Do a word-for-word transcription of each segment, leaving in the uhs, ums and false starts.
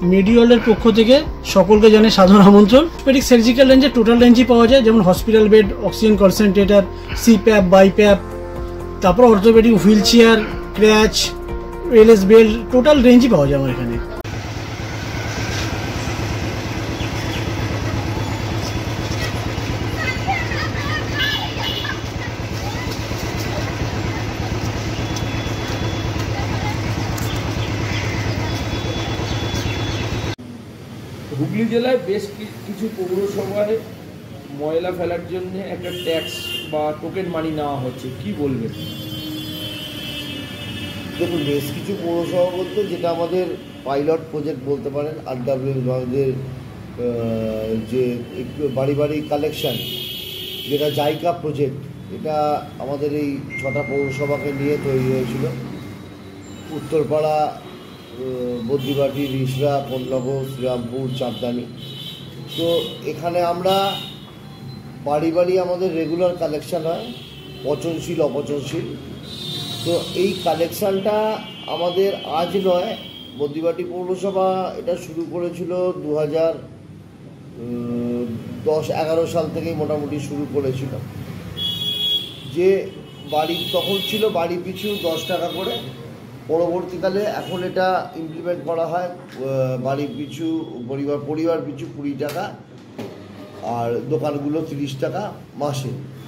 মেডিওয়ালের পক্ষ থেকে সকলকে জানাই সাধারণ আমন্ত্রণ। অর্থোপেডিক সার্জিক্যাল রেঞ্জে টোটাল রেঞ্জই পাওয়া যায়, যেমন hospital bed, oxygen concentrator, CPAP, BiPAP, তারপর orthopaedic wheelchair, crutch, LS belt, total রেঞ্জই পাওয়া যায় আমার এখানে। হুগলি জেলায় বেশ কিছু পৌরসভায় ময়লা ফেলার জন্য একটা ট্যাক্স বা টোকেন মানি নেওয়া হচ্ছে, কি বলবেন? দেখুন, বেশ কিছু পৌরসভা বলতে যেটা আমাদের পাইলট প্রজেক্ট বলতে পারেন, আরডব্লিউ বিভাগের যে একটু বাড়ি বাড়ি কালেকশান, যেটা জাইকা প্রজেক্ট, এটা আমাদের এই ছটা পৌরসভাকে নিয়ে তৈরি হয়েছিল। উত্তরপাড়া, বদ্রিবাটি, রিসরা, পল্লবপুর, শ্রীরামপুর, চাঁদদানি। তো এখানে আমরা বাড়ি বাড়ি আমাদের রেগুলার কালেকশান হয়, পচনশীল অপচনশীল। তো এই কালেকশানটা আমাদের আজ নয়, বদ্রিবাটি পৌরসভা এটা শুরু করেছিল দু হাজার দশ এগারো সাল থেকেই মোটামুটি শুরু করেছিল। যে বাড়ি তখন ছিল বাড়ি পিছু দশ টাকা করে, পরবর্তীকালে এখন এটা ইমপ্লিমেন্ট করা হয় বাড়ি পিছু পরিবার পরিবার পিছু কুড়ি টাকা, আর দোকানগুলো তিরিশ টাকা মাসে।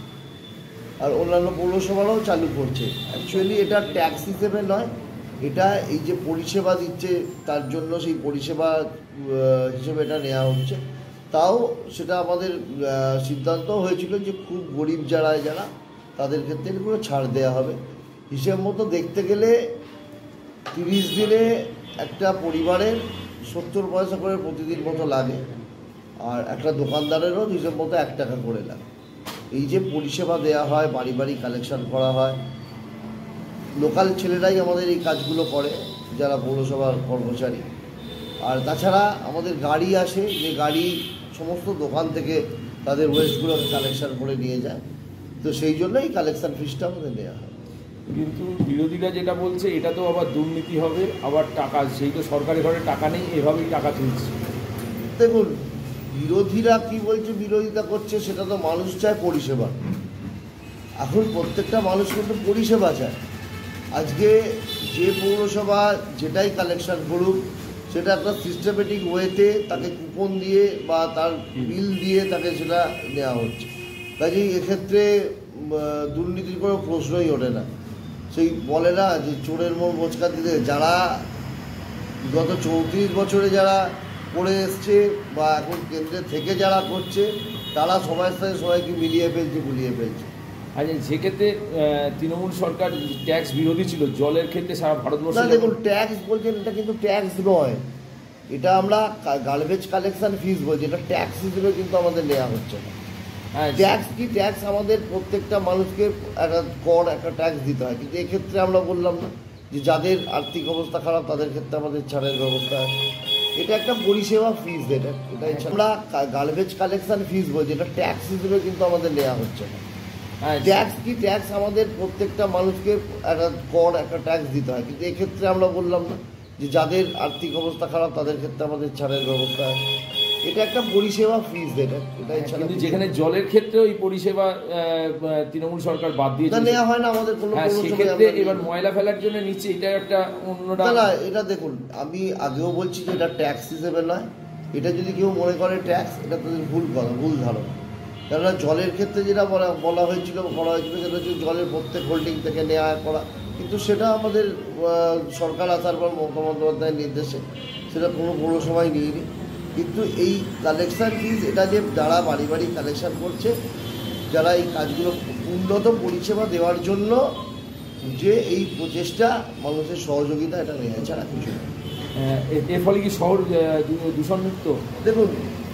আর অন্যান্য পৌরসভারাও চালু করছে। অ্যাকচুয়ালি এটা ট্যাক্স হিসেবে নয়, এটা এই যে পরিষেবা দিচ্ছে তার জন্য সেই পরিষেবা হিসেবে এটা নেওয়া হচ্ছে। তাও সেটা আমাদের সিদ্ধান্ত হয়েছিল যে খুব গরিব যারা যারা তাদের ক্ষেত্রে এগুলো ছাড় দেওয়া হবে। হিসেব মতো দেখতে গেলে তিরিশ দিনে একটা পরিবারের সত্তর পয়সা করে প্রতিদিন মতো লাগে, আর একটা দোকানদারেরও হিসেব মতো এক টাকা করে লাগে। এই যে পরিষেবা দেওয়া হয়, বাড়ি বাড়ি কালেকশান করা হয়, লোকাল ছেলেরাই আমাদের এই কাজগুলো করে যারা পৌরসভার কর্মচারী। আর তাছাড়া আমাদের গাড়ি আসে, যে গাড়ি সমস্ত দোকান থেকে তাদের ওয়েস্টগুলোকে কালেকশান করে নিয়ে যায়। তো সেই জন্যই কালেকশান ফিসটা আমাদের নেওয়া হয়। কিন্তু বিরোধীরা যেটা বলছে এটা তো আবার দুর্নীতি হবে, আবার টাকা, সেই তো সরকারি ঘরে টাকা নেই, এভাবেই টাকা তুলছে। দেখুন, বিরোধীরা কি বলছে, বিরোধিতা করছে, সেটা তো মানুষ চায় পরিষেবা। এখন প্রত্যেকটা মানুষ কিন্তু পরিষেবা চায়। আজকে যে পৌরসভা যেটাই কালেকশন করুক, সেটা একটা সিস্টেমেটিক ওয়েতে তাকে কুপন দিয়ে বা তার বিল দিয়ে তাকে সেটা নেওয়া হচ্ছে। কাজেই এক্ষেত্রে দুর্নীতির কোনো প্রশ্নই ওঠে না। সেই বলে না যে চোরের মোড় মোচকা দিতে, যারা গত চৌত্রিশ বছরে যারা করে এসছে বা এখন কেন্দ্রে থেকে যারা করছে, তারা সবার সাথে সবাইকে মিলিয়ে ফেলছে, গুলিয়ে ফেলছে। আচ্ছা, সেক্ষেত্রে তৃণমূল সরকার ট্যাক্স বিরোধী ছিল জলের ক্ষেত্রে সারা ভারতবর্ষে। না, দেখুন, ট্যাক্স বলছেন, এটা কিন্তু ট্যাক্স নয়, এটা আমরা গার্বেজ কালেকশন ফিস বলছি, এটা ট্যাক্স হিসেবে কিন্তু আমাদের নেওয়া হচ্ছে না। ট্যাক্স কি, ট্যাক্স আমাদের প্রত্যেকটা মানুষকে একটা কর, একটা ট্যাক্স দিতে হয়। কিন্তু এক্ষেত্রে আমরা বললাম না যে যাদের আর্থিক অবস্থা খারাপ তাদের ক্ষেত্রে আমাদের ছাড়ের ব্যবস্থা আছে। এটা একটা পরিষেবা ফিস, এটা এটা আমরা গার্বেজ কালেকশন ফিস বলছি, এটা ট্যাক্স হিসেবে কিন্তু আমাদের নেওয়া হচ্ছে না। ট্যাক্স কি, ট্যাক্স আমাদের প্রত্যেকটা মানুষকে একটা কর, একটা ট্যাক্স দিতে হয়। কিন্তু এক্ষেত্রে আমরা বললাম না যে যাদের আর্থিক অবস্থা খারাপ তাদের ক্ষেত্রে আমাদের ছাড়ের ব্যবস্থা আছে। এটা একটা পরিষেবা ফিস, এটা এটা এছাড়া যেখানে জলের ক্ষেত্রে ওই পরিষেবা তৃণমূল সরকার বাদ দিয়ে নেওয়া হয় না আমাদের কোনো। সেক্ষেত্রে এবার ময়লা ফেলার জন্য নিচ্ছে, এটা একটা অন্যটা না। এটা দেখুন, আমি আগেও বলছি যে এটা ট্যাক্স হিসেবে নয়। এটা যদি কেউ মনে করে ট্যাক্স, এটা তাদের ভুল কথা, ভুল ধারণা। কেননা জলের ক্ষেত্রে যেটা বলা বলা হয়েছিল করা হয়েছিল সেটা হচ্ছে জলের প্রত্যেক হোল্ডিং থেকে নেওয়া করা, কিন্তু সেটা আমাদের সরকার আসার পর মমতা বন্দ্যোপাধ্যায়ের নির্দেশে সেটা কোনো পৌরসভায় নিইনি। কিন্তু এই কালেকশান ফিস, এটা যে যারা বাড়ি বাড়ি কালেকশান করছে, যারা এই কাজগুলো উন্নত পরিষেবা দেওয়ার জন্য যে এই প্রচেষ্টা, মানুষের সহযোগিতা, এটা নেওয়া ছাড়া কিছু না। এর ফলে কি শহর দূষণমুক্ত? দেখুন,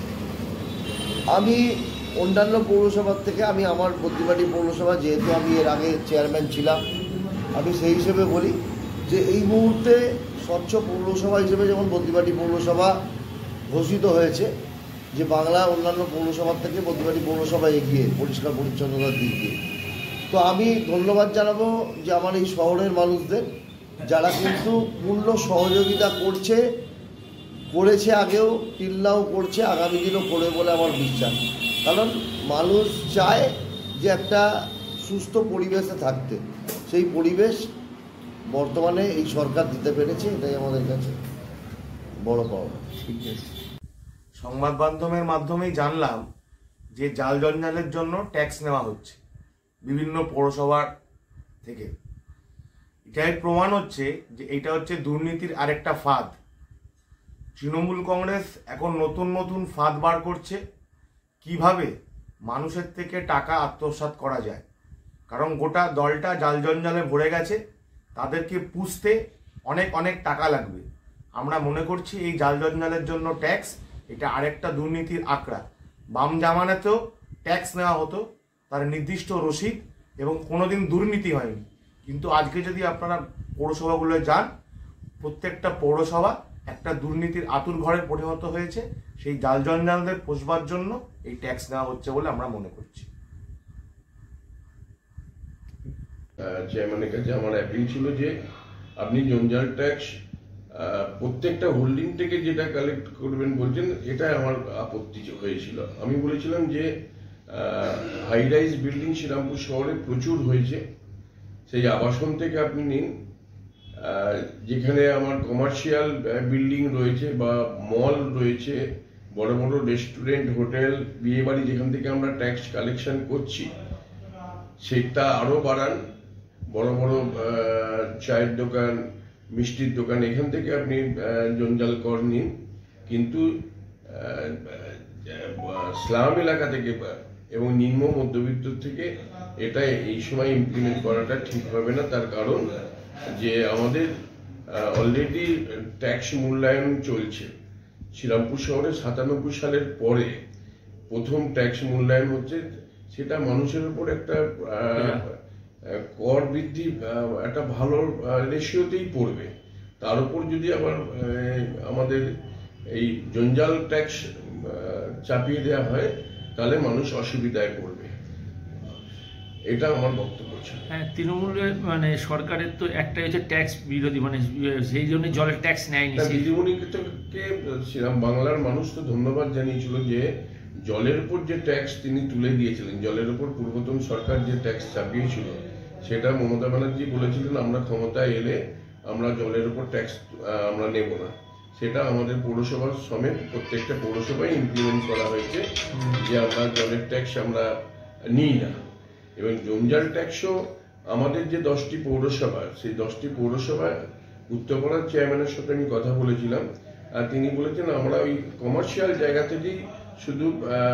আমি অন্যান্য পৌরসভার থেকে, আমি আমার বদ্রিবাটি পৌরসভা, যেহেতু আমি এর আগে চেয়ারম্যান ছিলাম, আমি সেই হিসেবে বলি যে এই মুহূর্তে স্বচ্ছ পৌরসভা হিসেবে যেমন বদ্রিবাটি পৌরসভা ঘোষিত হয়েছে, যে বাংলা অন্যান্য পৌরসভার থেকে বদ্রিবাটি পৌরসভা এগিয়ে পরিষ্কার পরিচ্ছন্নতার দিক দিয়ে। তো আমি ধন্যবাদ জানাবো যে আমার এই শহরের মানুষদের, যারা কিন্তু পূর্ণ সহযোগিতা করছে করেছে আগেও, টিল্লাও করছে, আগামী দিনও করবে বলে আমার বিশ্বাস। কারণ মানুষ চায় যে একটা সুস্থ পরিবেশে থাকতে, সেই পরিবেশ বর্তমানে এই সরকার দিতে পেরেছে, এটাই আমাদের কাছে বড় পাওয়া। ঠিক আছে, সংবাদ মাধ্যমের মাধ্যমেই জানলাম যে জাল জঞ্জালের জন্য ট্যাক্স নেওয়া হচ্ছে বিভিন্ন পৌরসভার থেকে। এটাই প্রমাণ হচ্ছে যে এটা হচ্ছে দুর্নীতির আরেকটা ফাঁদ। তৃণমূল কংগ্রেস এখন নতুন নতুন ফাঁদ বার করছে কিভাবে মানুষের থেকে টাকা আত্মসাৎ করা যায়, কারণ গোটা দলটা জাল জঞ্জালে ভরে গেছে, তাদেরকে পুষতে অনেক অনেক টাকা লাগবে। আমরা মনে করছি এই জাল জঞ্জালের জন্য ট্যাক্স এটা আরেকটা দুর্নীতির আঁকড়া। বাম জামানাতেও ট্যাক্স নেওয়া হতো, তার নির্দিষ্ট রসিদ, এবং কোনোদিন দুর্নীতি হয়নি। কিন্তু আজকে যদি আপনারা পৌরসভাগুলো যান, প্রত্যেকটা পৌরসভা একটা দুর্নীতির আতুর ঘরে পরিণত হয়েছে। সেই জাল জঞ্জালদের পোষবার জন্য এই ট্যাক্স নেওয়া হচ্ছে বলে আমরা মনে করছি। চেয়ারম্যানের কাছে আমার অ্যাপিল ছিল যে আপনি জঞ্জাল ট্যাক্স প্রত্যেকটা হোল্ডিং থেকে যেটা কালেক্ট করবেন বলছেন, এটা আমার আপত্তি হয়েছিল। আমি বলেছিলাম যে হাই রাইজ বিল্ডিং শ্রীরামপুর শহরে প্রচুর হয়েছে, সেই আবাসন থেকে আপনি নিন। যেখানে আমার কমার্শিয়াল বিল্ডিং রয়েছে বা মল রয়েছে, বড় বড় রেস্টুরেন্ট, হোটেল, বিয়ে বাড়ি, যেখান থেকে আমরা ট্যাক্স কালেকশন করছি সেটা আরো বাড়ান। বড় বড় চায়ের দোকান, মিষ্টির দোকান, এখান থেকে আপনি জঞ্জাল কর নিন। কিন্তু স্লাম এলাকা থেকে এবং নিম্ন মধ্যবিত্ত থেকে এটা এই সময় ইমপ্লিমেন্ট করাটা ঠিক হবে না। তার কারণ যে আমাদের অলরেডি ট্যাক্স মূল্যায়ন চলছে। শ্রীরামপুর শহরে সাতানব্বই সালের পরে প্রথম ট্যাক্স মূল্যায়ন হচ্ছে, সেটা মানুষের উপর একটা কর বৃদ্ধি একটা ভালো রেশিওতেই পড়বে। তার উপর যদি আবার আমাদের এই জঞ্জাল ট্যাক্স চাপিয়ে দেওয়া হয়, তাহলে মানুষ অসুবিধায় পড়বে। এটা আমার বক্তব্য ছিল। হ্যাঁ, তৃণমূলের মানে সরকারের তো একটাই হচ্ছে ট্যাক্স বিরোধী, মানে সেই জন্য জলের ট্যাক্স নেয়নি। দিদিমণিকে শ্রীরাম বাংলার মানুষ তো ধন্যবাদ জানিয়েছিল যে জলের উপর যে ট্যাক্স তিনি তুলে দিয়েছিলেন, জলের উপর পূর্বতন সরকার যে ট্যাক্স চাপিয়েছিল, সেটা মমতা ব্যানার্জি বলেছিলেন আমরা ক্ষমতায় এলে আমরা জলের উপর ট্যাক্স আমরা নেব না। সেটা আমাদের পৌরসভার সমেত প্রত্যেকটা পৌরসভায় ইমপ্লিমেন্ট করা হয়েছে যে আমরা জলের ট্যাক্স আমরা নিই না। এবং জঞ্জাল ট্যাক্সও আমাদের যে দশটি পৌরসভা, সেই দশটি পৌরসভায় উত্তরপাড়ার চেয়ারম্যানের সাথে আমি কথা বলেছিলাম, আর তিনি বলেছেন আমরা ওই কমার্শিয়াল জায়গা থেকেই শুধু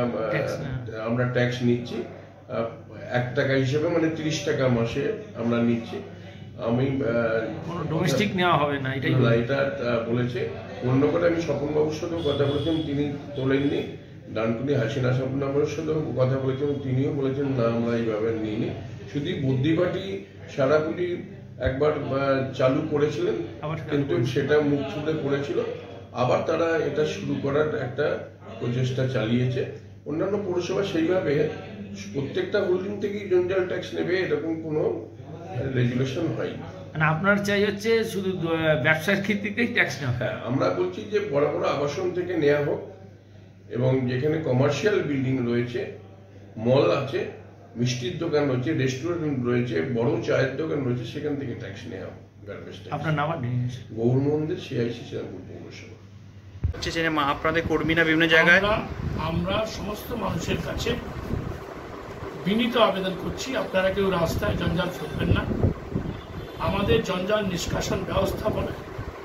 আমরা ট্যাক্স নিচ্ছি এক টাকা হিসেবে, মানে ত্রিশ টাকা মাসে আমরা নিচ্ছি। আমি ডোমেস্টিক নেওয়া হবে না এটাই এটা বলেছে। অন্য করে আমি স্বপনবাবুর সাথেও কথা বলেছেন, তিনি তোলেননি। ডানকুনি হাসিনা স্বপনবাবুর সাথেও কথা বলেছেন, তিনিও বলেছেন না আমরা এইভাবে নিইনি। শুধু বুদ্ধিবাটি সারাকুটি একবার চালু করেছিলেন, কিন্তু সেটা মুখ ছুটে পড়েছিল। আবার তারা এটা শুরু করার একটা প্রচেষ্টা চালিয়েছে। অন্যান্য পৌরসভা সেইভাবে প্রত্যেকটা হোল্ডিং থেকেই জঞ্জাল ট্যাক্স নেবে এরকম কোনো রেগুলেশন হয়নি। মানে আপনার চাই হচ্ছে শুধু ব্যবসার ক্ষেত্রেই ট্যাক্স নেওয়া। হ্যাঁ, আমরা বলছি যে বড় বড় আবাসন থেকে নেওয়া হোক, এবং যেখানে কমার্শিয়াল বিল্ডিং রয়েছে, মল আছে, মিষ্টির দোকান রয়েছে, রেস্টুরেন্ট রয়েছে, বড় চায়ের দোকান রয়েছে, সেখান থেকে ট্যাক্স নেওয়া হোক। আপনার নাম? গৌর মন্দির, সিআইসি শ্রীরামপুর পৌরসভা। হচ্ছে যে আপনাদের কর্মীরা বিভিন্ন জায়গায়, আমরা সমস্ত মানুষের কাছে বিনীত আবেদন করছি, আপনারা কেউ রাস্তায় জঞ্জাল ফেলবেন না। আমাদের জঞ্জাল নিষ্কাশন ব্যবস্থাপনায়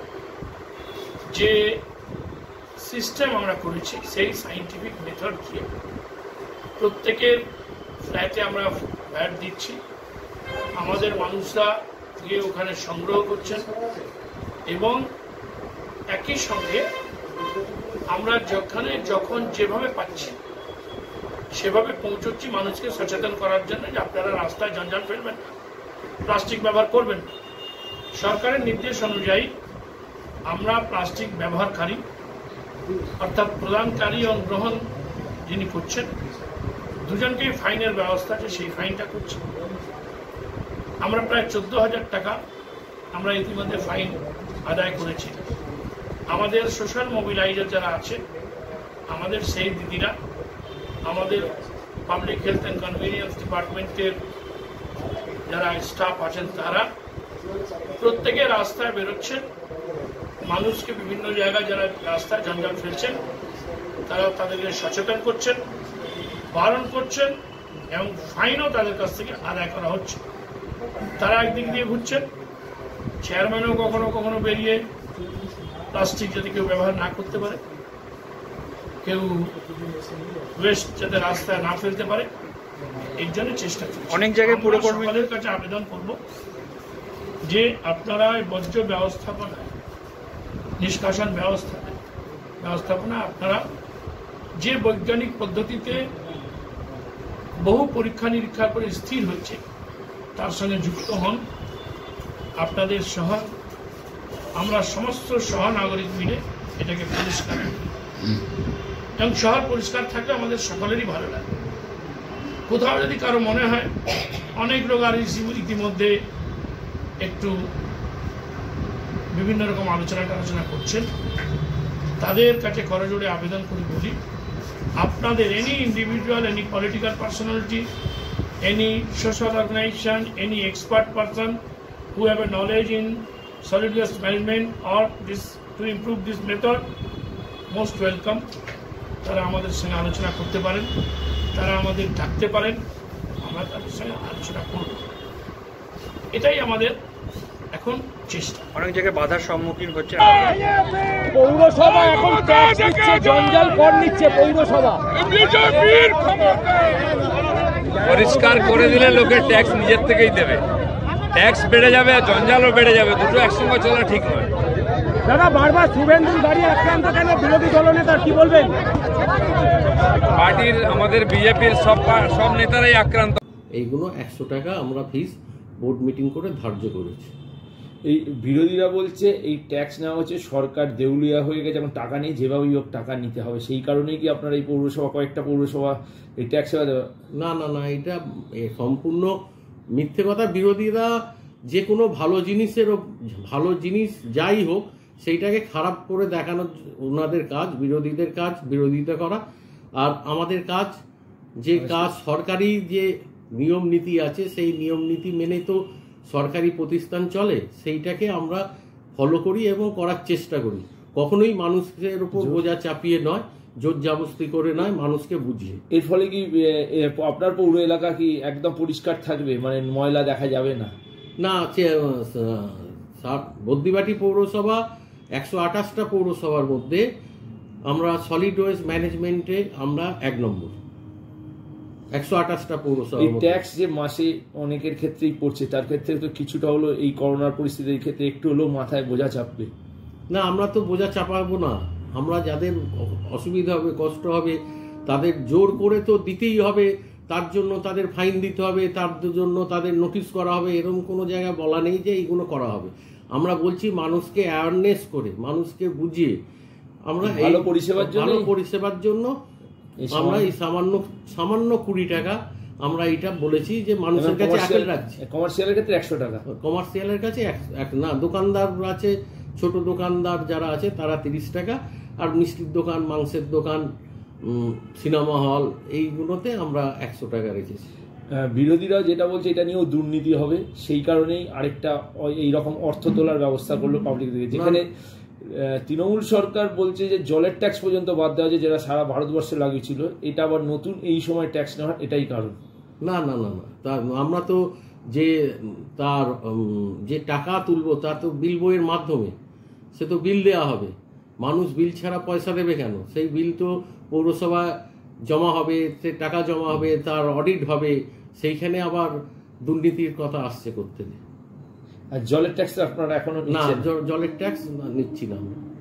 যে সিস্টেম আমরা করেছি, সেই সাইন্টিফিক মেথড দিয়ে প্রত্যেকের ফ্ল্যাটে আমরা ভ্যাট দিচ্ছি। আমাদের মানুষরা গিয়ে ওখানে সংগ্রহ করছেন, এবং একই সঙ্গে আমরা যেখানে যখন যেভাবে পাচ্ছি সেভাবে পৌঁছচ্ছি মানুষকে সচেতন করার জন্য যে আপনারা রাস্তায় জঞ্জাল ফেলবেন না, প্লাস্টিক ব্যবহার করবেন। সরকারের নির্দেশ অনুযায়ী আমরা প্লাস্টিক ব্যবহারকারী অর্থাৎ প্রদানকারী এবং গ্রহণ যিনি করছেন দুজনকেই ফাইনের ব্যবস্থা আছে, সেই ফাইনটা করছি। আমরা প্রায় চোদ্দ হাজার টাকা আমরা ইতিমধ্যে ফাইন আদায় করেছি। আমাদের সোশ্যাল মোবিলাইজার যারা আছে, আমাদের সেই দিদিরা, আমাদের পাবলিক হেলথ অ্যান্ড কনভিনিয়েন্স ডিপার্টমেন্টের যারা স্টাফ আছেন, তারা প্রত্যেকে রাস্তায় বেরোচ্ছেন, মানুষকে বিভিন্ন জায়গায় যারা রাস্তায় জঞ্জাল ফেলছেন তারা তাদেরকে সচেতন করছেন, বারণ করছেন এবং ফাইনও তাদের কাছ থেকে আদায় করা হচ্ছে। তারা একদিক দিয়ে ঘুরছেন, চেয়ারম্যানও কখনো কখনো বেরিয়ে প্লাস্টিক যদি কেউ ব্যবহার না করতে পারে, কেউ ওয়েস্ট যাতে রাস্তায় না ফেলতে পারে, এর জন্য চেষ্টা করছি। অনেক জায়গায় পুরকর্মী সকলের কাছে আবেদন করব যে আপনারা এই বর্জ্য ব্যবস্থাপনা, নিষ্কাশন ব্যবস্থা ব্যবস্থাপনা আপনারা যে বৈজ্ঞানিক পদ্ধতিতে বহু পরীক্ষা নিরীক্ষা করে স্থির হচ্ছে তার সঙ্গে যুক্ত হন। আপনাদের সহ আমরা সমস্ত সহনাগরিক মিলে এটাকে পরিষ্কার করি এবং শহর পরিষ্কার থাকলে আমাদের সকলেরই ভালো লাগে। কোথাও যদি কারো মনে হয় অনেক লোক আর ইতিমধ্যে একটু বিভিন্ন রকম আলোচনা টালোচনা করছেন, তাদের কাছে করজোড়ে আবেদন করে বলি, আপনাদের any individual, any political personality, any social organization, any expert person who have a knowledge in solid waste management or this to improve this method, most welcome. তারা আমাদের সঙ্গে আলোচনা করতে পারেন, তারা আমাদের ডাকতে পারেন, আমরা তাদের সঙ্গে আলোচনা করব। এটাই আমাদের এখন চেষ্টা। অনেক জায়গায় বাধার সম্মুখীন হচ্ছে। পৌরসভা এখন ট্যাক্স নিচ্ছে, জঞ্জাল কর নিচ্ছে পৌরসভা। পরিষ্কার করে দিলে লোকের ট্যাক্স নিজের থেকেই দেবে, ট্যাক্স বেড়ে যাবে আর জঞ্জালও বেড়ে যাবে, দুটো একসঙ্গে চলা ঠিক নয়। দাদা, বারবার শুভেন্দুর গাড়ি আক্রান্ত কেন? বিরোধী দলনেতা কি বলবেন? পার্টির আমাদের বিজেপির সব সব নেতারাই আক্রান্ত। এইগুলো একশো টাকা আমরা ফিস বোর্ড মিটিং করে ধার্য করেছি। এই বিরোধীরা বলছে এই ট্যাক্স নেওয়া হচ্ছে, সরকার দেউলিয়া হয়ে গেছে, যেমন টাকা নেই, যেভাবেই হোক টাকা নিতে হবে, সেই কারণেই কি আপনার এই পৌরসভা, কয়েকটা পৌরসভা এই ট্যাক্স সেবা দেবে? না না না, এটা সম্পূর্ণ মিথ্যে কথা। বিরোধীরা যে কোনো ভালো জিনিসের, ভালো জিনিস যাই হোক সেইটাকে খারাপ করে দেখানোর ওনাদের কাজ, বিরোধীদের কাজ বিরোধিতা করা। আর আমাদের কাজ, যে কাজ সরকারি যে নিয়ম নীতি আছে সেই নিয়ম নীতি মেনে তো সরকারি প্রতিষ্ঠান চলে, সেইটাকে আমরা ফলো করি এবং করার চেষ্টা করি। কখনোই মানুষের উপর বোঝা চাপিয়ে নয়, জোর জাবস্তি করে নয়, মানুষকে বুঝিয়ে। এর ফলে কি আপনার পৌর এলাকা কি একদম পরিষ্কার থাকবে, মানে ময়লা দেখা যাবে না? না, বদ্দিবাটি পৌরসভা একশো আঠাশটা পৌরসভার মধ্যে আমরা সলিড ওয়েস্ট ম্যানেজমেন্টে আমরা এক নম্বর। একশো আঠাশটা পৌরসভা। এই ট্যাক্স যে মাসে অনেকের ক্ষেত্রেই পড়ছে, তার ক্ষেত্রে তো কিছুটা হলো এই করোনার পরিস্থিতির ক্ষেত্রে একটু হলেও মাথায় বোঝা চাপবে। না, আমরা তো বোঝা চাপাবো না। আমরা যাদের অসুবিধা হবে, কষ্ট হবে, তাদের জোর করে তো দিতেই হবে, তার জন্য তাদের ফাইন দিতে হবে, তার জন্য তাদের নোটিশ করা হবে, এরকম কোনো জায়গায় বলা নেই যে এইগুলো করা হবে। আমরা বলছি মানুষকে অ্যাওয়ারনেস করে, মানুষকে বুঝিয়ে আমরা ভালো পরিষেবার জন্য ভালো পরিষেবার জন্য আমরা এই সামান্য সামান্য কুড়ি টাকা আমরা এটা বলেছি যে মানুষের কাছে আপেল রাখছি। কমার্শিয়ালের ক্ষেত্রে একশো টাকা, কমার্শিয়ালের কাছে না, দোকানদার আছে, ছোট দোকানদার যারা আছে তারা তিরিশ টাকা, আর মিষ্টির দোকান, মাংসের দোকান, সিনেমা হল, এইগুলোতে আমরা একশো টাকা রেখেছি। বিরোধীরা যেটা বলছে এটা নিয়েও দুর্নীতি হবে, সেই কারণেই আরেকটা এইরকম অর্থ তোলার ব্যবস্থা করলো পাবলিক থেকে, যেখানে তৃণমূল সরকার বলছে যে জলের ট্যাক্স পর্যন্ত বাদ দেওয়া হয়েছে, যেটা সারা ভারতবর্ষে লাগু ছিল, এটা আবার নতুন এই সময় ট্যাক্স নেওয়ার এটাই কারণ। না না না না, তা আমরা তো যে তার যে টাকা তুলবো তা তো বিল বইয়ের মাধ্যমে, সে তো বিল দেওয়া হবে। মানুষ বিল ছাড়া পয়সা দেবে কেন? সেই বিল তো পৌরসভা জমা হবে, সে টাকা জমা হবে, তার অডিট হবে, সেইখানে আবার দুর্নীতির কথা আসছে করতে। আর জলের ট্যাক্স আপনারা এখনো না, জলের ট্যাক্স নিচ্ছি না আমরা।